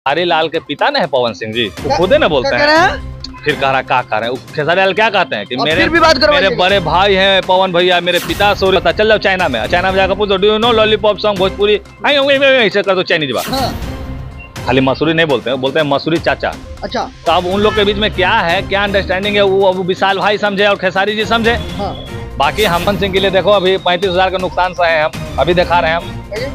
खेसारी लाल के पिता ने है पवन सिंह जी, वो खुद ही ना बोलते हैं। फिर कह रहा क्या कर रहे हैं खेसारी लाल, क्या कहते हैं कि मेरे बड़े भाई हैं पवन भैया, मेरे पिता सूर्य। पता चल जाओ चाइना में जाकर पूछो do you know lollipop song Bhojpuri, ऐसे कर दो चाइनीज बात। खाली मसूरी नहीं बोलते हैं, बोलते हैं मसूरी चाचा। अच्छा, तो अब उन लोग के बीच में क्या है, क्या अंडरस्टैंडिंग है, वो अब विशाल भाई समझे और खेसारी जी समझे। बाकी हमन सिंह के लिए देखो अभी 35,000 का नुकसान सहे हैं हम, अभी दिखा रहे हैं हम।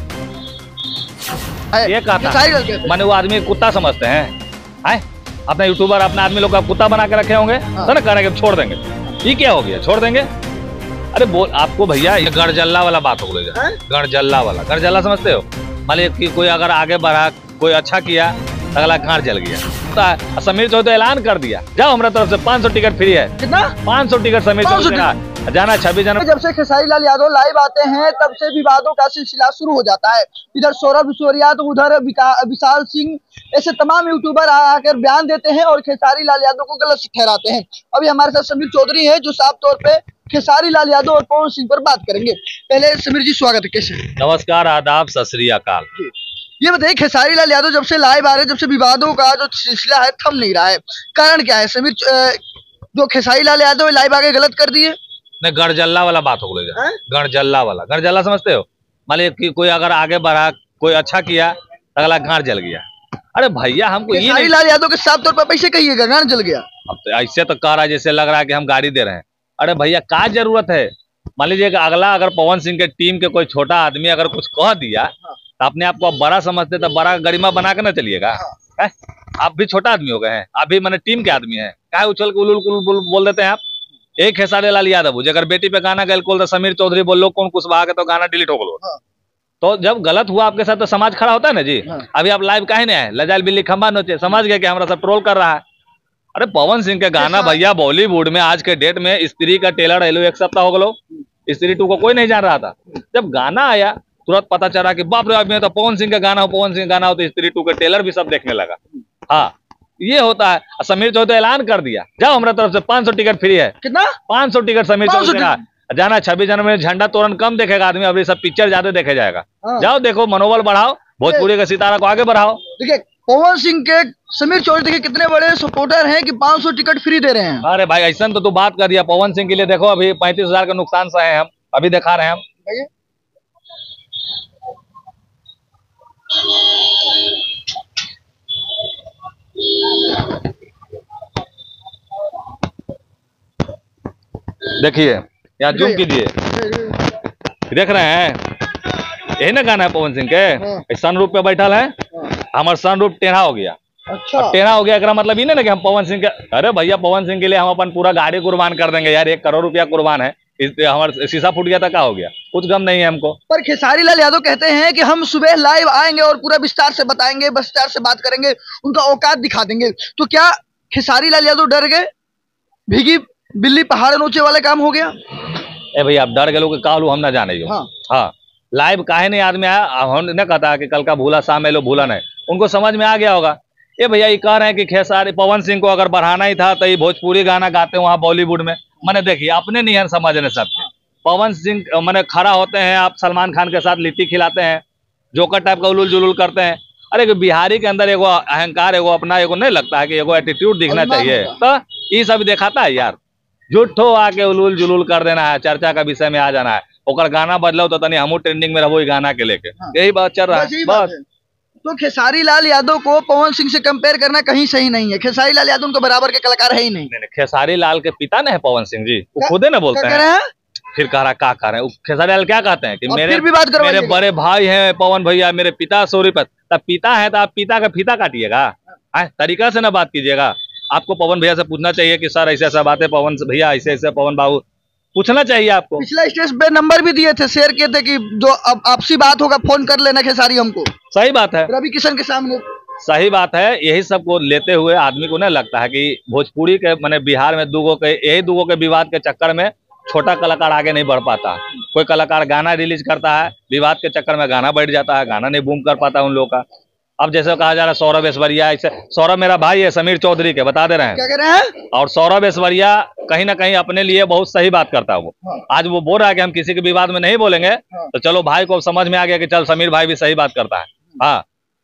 ये कहता मैंने वो आदमी कुत्ता समझते हैं, अपना यूट्यूबर अपना आदमी लोग का कुत्ता बना के रखे होंगे तो ना करेंगे छोड़ देंगे। ये क्या हो गया छोड़ देंगे? अरे बोल आपको भैया ये गड़जल्ला वाला बात हो गई, गड़जल्ला वाला। गड़जल्ला समझते हो? मान लीजिए कोई अगर आगे बढ़ा, कोई अच्छा किया, अगला गांड जल गया। समीर चौधरी ऐलान कर दिया, जाओ हमारे तरफ से 500 टिकट फ्री है। कितना? 500 टिकट समीर चौधरी जाना 26 जनवरी। जब से खेसारी लाल यादव लाइव आते हैं तब से विवादों का सिलसिला शुरू हो जाता है। इधर सौरभ सूर्या तो उधर विशाल सिंह, ऐसे तमाम यूट्यूबर आकर बयान देते हैं और खेसारी लाल यादव को गलत ठहराते हैं। अभी हमारे साथ समीर चौधरी है जो साफ तौर पे खेसारी लाल यादव और पवन सिंह पर बात करेंगे। पहले समीर जी स्वागत है, कैसे? नमस्कार, आदाब, सत श्री अकाल। ये बताइए खेसारी लाल यादव जब से लाइव आ रहे हैं, जब से विवादों का जो सिलसिला है थम नहीं रहा है, कारण क्या है? समीर जो खेसारी लाल यादव लाइव आके गलत कर दिए। नहीं, गड़जल्ला वाला बात हो गई, गड़जल्ला वाला। गड़जल्ला समझते हो? मान लीजिए कोई अगर आगे बढ़ा, कोई अच्छा किया, अगला गांड जल गया। अरे भैया हमको ये खेसारी लाल यादव के साफ तौर पर पैसे कहिएगा गांड जल गया। अब तो ऐसे तो कह रहा है जैसे लग रहा है कि हम गाड़ी दे रहे हैं। अरे भैया क्या जरूरत है? मान लीजिए अगला अगर पवन सिंह के टीम के कोई छोटा आदमी अगर कुछ कह दिया तो अपने आप को आप बड़ा समझते तो बड़ा गरिमा बना के ना चलिएगा। आप भी छोटा आदमी हो गए हैं, आप भी मैंने टीम के आदमी हैं, क्या उछल के उलुल बोल देते हैं आप? एक खेसारी लाल यादव अगर बेटी पे गाना गल तो समीर चौधरी बोल लो कौन कुछ भागे तो गाना डिलीट हो गलो। तो जब गलत हुआ आपके साथ तो समाज खड़ा होता है ना जी। अभी आप लाइव काहे नहीं आए? लजाल बिल्ली खंबा नोचे, समझ गए कि हमारा सब ट्रोल कर रहा है। अरे पवन सिंह के गाना भैया बॉलीवुड में आज के डेट में स्त्री का टेलर हेलो एक सप्ताह हो गलो, स्त्री 2 को कोई नहीं जान रहा था। जब गाना आया तुरंत पता चला कि बाप रे अभी तो पवन सिंह का गाना हो, पवन सिंह गाना हो, तो स्त्री 2 के टेलर भी सब देखने लगा। हाँ ये होता है। समीर चौधरी ऐलान कर दिया, जाओ हमारे तरफ से 500 टिकट फ्री है। कितना? 500 टिकट समीर चौधरी जाना 26 जनवरी। झंडा तोरण कम देखेगा आदमी, अभी सब पिक्चर ज्यादा देखे जाएगा। जाओ देखो, मनोबल बढ़ाओ, भोजपुरी का सितारा को आगे बढ़ाओ। देखिए पवन सिंह के समीर चौधरी के कितने बड़े सपोर्टर हैं कि 500 टिकट फ्री दे रहे हैं। अरे भाई ऐसा तो तू बात कर दिया। पवन सिंह के लिए देखो अभी 35,000 का नुकसान सहे हैं हम, अभी दिखा रहे हैं हम। देखिए यहाँ जूम कीजिए, देख रहे हैं यही ना गाना है पवन सिंह के। सनरूफ पे बैठल है, हमारा सनरूफ टेढ़ा हो गया। अच्छा, टेढ़ा हो गया इसका मतलब ये नहीं ना कि हम पवन सिंह के। अरे भैया पवन सिंह के लिए हम अपन पूरा गाड़ी कुर्बान कर देंगे यार, 1 करोड़ रुपया कुर्बान है। हमारा शीशा फूट गया था, क्या हो गया? कुछ गम नहीं है हमको। पर खेसारी लाल यादव कहते हैं कि हम सुबह लाइव आएंगे और पूरा विस्तार से बताएंगे, विस्तार से बात करेंगे, उनका औकात दिखा देंगे। तो क्या खेसारी लाल यादव डर गए? भीगी बिल्ली पहाड़ नोचे वाले काम हो गया? ए भैया आप डर गए लोग कालू हम ना जाने। हाँ लाइव काहे नहीं आदमी आया, हम ने कहता कि कल का भूला शाम में लो भूला नहीं, उनको समझ में आ गया होगा। ये भैया ये कह रहे हैं कि खेसारी पवन सिंह को अगर बढ़ाना ही था तो ये भोजपुरी गाना गाते वहाँ बॉलीवुड में। मैंने देखिए अपने नहीं समझने सब। पवन सिंह मैंने खड़ा होते हैं, आप सलमान खान के साथ लिट्टी खिलाते हैं, जोकर टाइप का उलुल जुलुल करते हैं। अरे बिहारी के अंदर एगो अहंकार, एगो अपना एगो नहीं लगता है कि एगो एटीट्यूड दिखना चाहिए? तो ये सब दिखाता है यार। झूठो आके उलुल जुलुल कर देना है, चर्चा का विषय में आ जाना है, ओकर गाना बदलो तो तनी हमू ट्रेंडिंग में रहो गाना के लेके। यही बात चल रहा है बस। तो खेसारी लाल यादव को पवन सिंह से कंपेयर करना कहीं सही नहीं है। खेसारी लाल यादव उनके बराबर के कलाकार है ही नहीं। खेसारी लाल के पिता ने है पवन सिंह जी, वो खुद ही ना बोलते हैं। फिर कह रहा क्या कर रहे हैं? खेसारी लाल क्या कहते हैं कि मेरे बड़े भाई हैं पवन भैया, मेरे पिता सूर्य। तब पिता है तो आप पिता का फीता काटिएगा, तरीका से ना बात कीजिएगा। आपको पवन भैया से पूछना चाहिए कि सर ऐसे ऐसा बात है, पवन भैया ऐसे ऐसे, पवन बाबू पूछना चाहिए आपको। पिछला स्टेज पे नंबर भी दिए थे, शेयर किए थे कि जो अब आपसी बात होगा फोन कर लेना खेसारी हमको। सही बात है, रवि किशन के सामने। सही बात है। यही सब को लेते हुए आदमी को नहीं लगता है कि भोजपुरी के मैंने बिहार में यही दुगो के विवाद के चक्कर में छोटा कलाकार आगे नहीं बढ़ पाता। कोई कलाकार गाना रिलीज करता है, विवाद के चक्कर में गाना बैठ जाता है, गाना नहीं बूम कर पाता उन लोगों का। अब जैसे कहा जा रहा है सौरभ ऐश्वर्या, ऐसे सौरभ मेरा भाई है समीर चौधरी के, बता दे रहे हैं। क्या कह रहे हैं? और सौरभ ऐश्वर्या कहीं ना कहीं अपने लिए बहुत सही बात करता है वो। आज वो बोल रहा है कि हम किसी के विवाद में नहीं बोलेंगे, तो चलो भाई को समझ में आ गया कि चल समीर भाई भी सही बात करता है। हाँ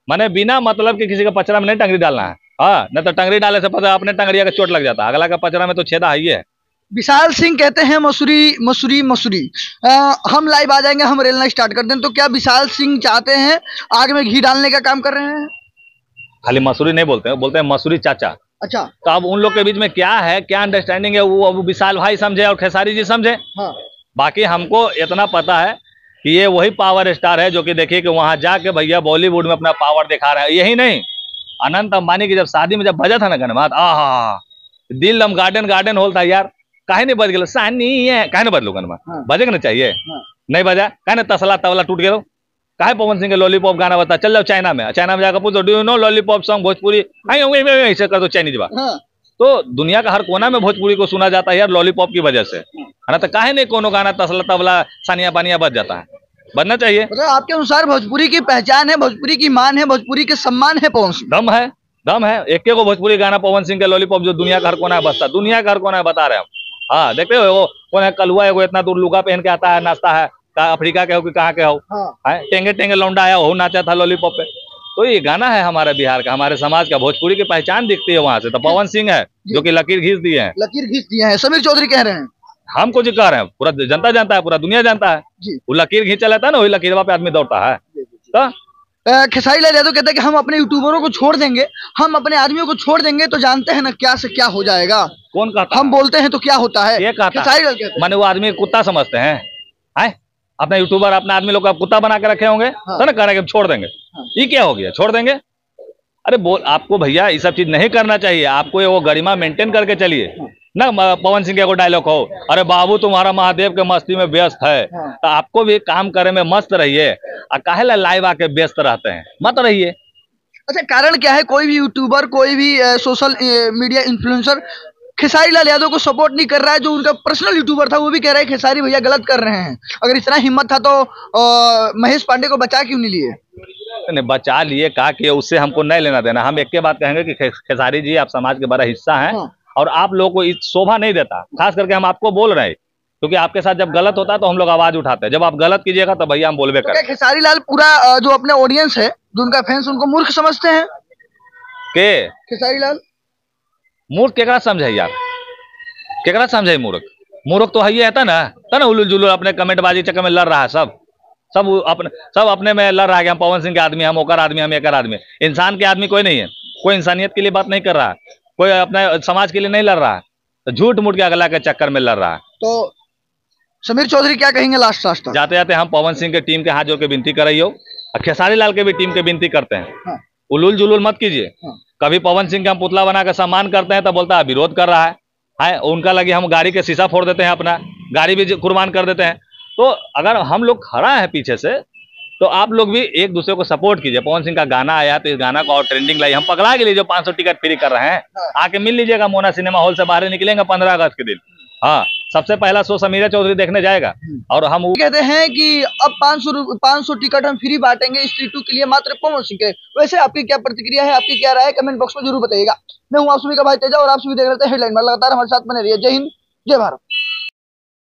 माने बिना मतलब कि किसी का पचरा में नहीं टंगरी डालना है। हाँ, न तो टंगरी डाले से पता अपने टंगरिया का चोट लग जाता है, अगला का पचरा में तो छेदा है ही है। विशाल सिंह कहते हैं मसूरी मसूरी मसूरी। हम लाइव आ जाएंगे, हम रेलना स्टार्ट कर दें। तो क्या विशाल सिंह चाहते हैं आग में घी डालने का काम कर रहे हैं? खाली मसूरी नहीं बोलते हैं, बोलते हैं मसूरी चाचा। अच्छा, तो अब उन लोग के बीच में क्या है, क्या अंडरस्टैंडिंग है, वो अब विशाल भाई समझे और खेसारी जी समझे। हाँ। बाकी हमको इतना पता है कि ये वही पावर स्टार है जो कि देखिए कि वहां जाके भैया बॉलीवुड में अपना पावर दिखा रहे हैं। यही नहीं, अनंत अंबानी की जब शादी में जब बजा था ना गाना, आहा दिल लम गार्डन हॉल था यार, काहे नहीं बज गया सानी है, काहे नहीं बदलो गाना। हाँ। बजेगा ना चाहिए। हाँ। नहीं बजा, काहे ना तसला तबला टूट गया। काहे पवन सिंह के लॉलीपॉप गाना बता, चल जाओ चाइना में जाकर पूछो do you know lollipop song Bhojpuri, ऐसे कर दो चाइनीज बा। हाँ। तो दुनिया का हर कोना में भोजपुरी को सुना जाता है यार लॉलीपॉप की वजह से, है ना। तो काहे नहीं कोनो गाना तसला तबला सानिया पानिया बज जाता है, बजना चाहिए। मतलब आपके अनुसार भोजपुरी की पहचान है, भोजपुरी की मान है, भोजपुरी के सम्मान है पवन सिंह। दम है एक को भोजपुरी गाना पवन सिंह के लॉलीपॉप जो दुनिया का हर कोना बजता, दुनिया का हर कोना बता रहे हैं हम। हाँ, देखते हो वो कौन है कलुआ है, वो इतना दूर लुगा पहन के आता है, नाचता है, अफ्रीका के हो कि कहाँ के हो। हाँ। टेंगे टेंगे लौंडा आया, वो नाचा था लॉलीपॉप पे। तो ये गाना है हमारे बिहार का, हमारे समाज का, भोजपुरी की पहचान दिखती है वहां से। तो पवन सिंह है जो कि लकीर खींच दिए हैं, लकीर खींच दिए हैं। समीर चौधरी कह रहे हैं, हम कुछ कह रहे हैं, पूरा जनता जानता है, पूरा दुनिया जानता है। वो लकीर खींचा लेता है ना, वही लकीरवा पे आदमी दौड़ता है। तो खेसारी लाल यादव कहते हैं कि हम अपने यूट्यूबरों को छोड़ देंगे, हम अपने आदमियों को छोड़ देंगे, तो जानते हैं ना क्या से क्या हो जाएगा। कौन कहता? हम बोलते हैं तो क्या होता है, ये कहता खेसारी लाल कहते हैं। माने वो आदमी कुत्ता समझते हैं, अपने यूट्यूबर अपने आदमी लोग का कुत्ता बना के रखे होंगे। हाँ। तो ना कह रहे कि छोड़ देंगे। हाँ। ये क्या हो गया छोड़ देंगे? अरे बोल, आपको भैया ये सब चीज नहीं करना चाहिए, आपको वो गरिमा मेंटेन करके चलिए। हाँ। ना पवन सिंह का डायलॉग हो, अरे बाबू तुम्हारा महादेव के मस्ती में व्यस्त है। हाँ। तो आपको भी काम करे में मस्त रहिए, काहे लाइव आके व्यस्त रहते हैं, मत रहिए। अच्छा, कारण क्या है? कोई भी यूट्यूबर, कोई भी social media influencer Khesari Lal Yadav को सपोर्ट नहीं कर रहा है। जो उनका पर्सनल यूट्यूबर था वो भी कह रहा है खेसारी भैया गलत कर रहे हैं। अगर इतना हिम्मत था तो महेश पांडे को बचा क्यों नहीं लिए? नहीं बचा लिए, कहा कि उससे हमको नहीं लेना देना। हम एक के बात कहेंगे कि खेसारी जी आप समाज के बड़ा हिस्सा हैं। हाँ। और आप लोगों को इस शोभा नहीं देता, खास करके हम आपको बोल रहे हैं क्योंकि आपके साथ जब गलत होता है तो हम लोग आवाज उठाते हैं, जब आप गलत कीजिएगा तो भैया हम बोलबे करें। खेसारी लाल पूरा जो अपने ऑडियंस है, जो उनका फैंस, उनको मूर्ख समझते हैं के? खेसारी लाल मूर्ख केकरा समझे यार, केकरा समझे मूर्ख? मूर्ख तो है था ना उलूल जुलूल अपने कमेंटबाजी चक्कर में लड़ रहा है। सब अपने में लड़ रहा है कि हम पवन सिंह के आदमी, हम ओकर आदमी, हम एकर आदमी। इंसान के आदमी कोई नहीं है, कोई इंसानियत के लिए बात नहीं कर रहा है, कोई अपने समाज के लिए नहीं लड़ रहा है, तो झूठ मूठ के अगला के चक्कर में लड़ रहा है। तो समीर चौधरी क्या कहेंगे लास्ट जाते जाते? हम पवन सिंह के टीम के हाथ जोड़ के विनती कर रही हो, खेसारी लाल के भी टीम के विनती करते हैं। हाँ। उलूल जुलूल मत कीजिए। हाँ। कभी पवन सिंह का हम पुतला बना के सम्मान करते हैं तो बोलता है विरोध कर रहा है। उनका लगे हम गाड़ी के शीशा फोड़ देते हैं, अपना गाड़ी भी कुर्बान कर देते हैं। तो अगर हम लोग खड़ा है पीछे से तो आप लोग भी एक दूसरे को सपोर्ट कीजिए। पवन सिंह का गाना आया तो इस गाना को और ट्रेंडिंग लाई, हम पकड़ा के लिए जो 500 टिकट फ्री कर रहे हैं। हाँ। आके मिल लीजिएगा, मोना सिनेमा हॉल से बाहर निकलेंगे 15 अगस्त के दिन। हाँ, सबसे पहला शो समीरा चौधरी देखने जाएगा। और हम कहते हैं कि अब 500 टिकट हम फ्री बांटेंगे स्त्री 2 के लिए, मात्र पवन सिंह के। वैसे आपकी क्या प्रतिक्रिया है, आपकी क्या राय है, कमेंट बॉक्स में जरूर बताइएगा। मैं हूं आप सभी का भाई तेजा और आप सभी देख रहे थे हेडलाइन में। लगातार हमारे साथ बने रहिए। जय हिंद, जय भारत।